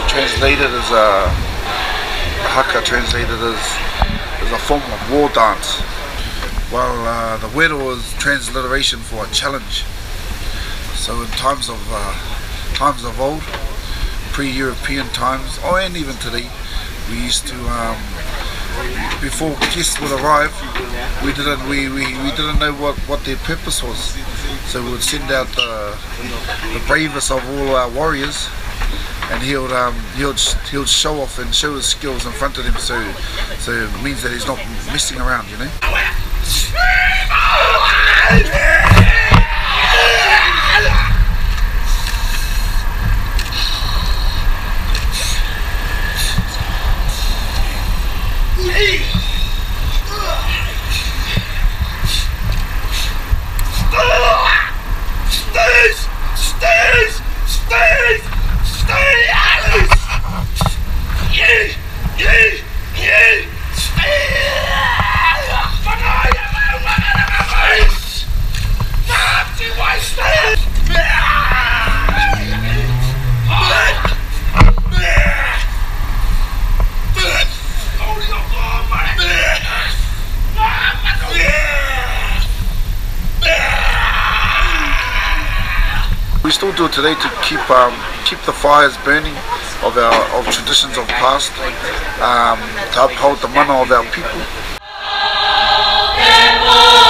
translated as a haka, translated as a form of war dance, while the wero is transliteration for a challenge. So in times of old, pre-European times, and even today, we used to, before guests would arrive, we didn't know what their purpose was. So we would send out the bravest of all our warriors, and he would show off and show his skills in front of them. So it means that he's not messing around, you know. We still do it today to keep the fires burning of traditions of the past, to uphold the mana of our people.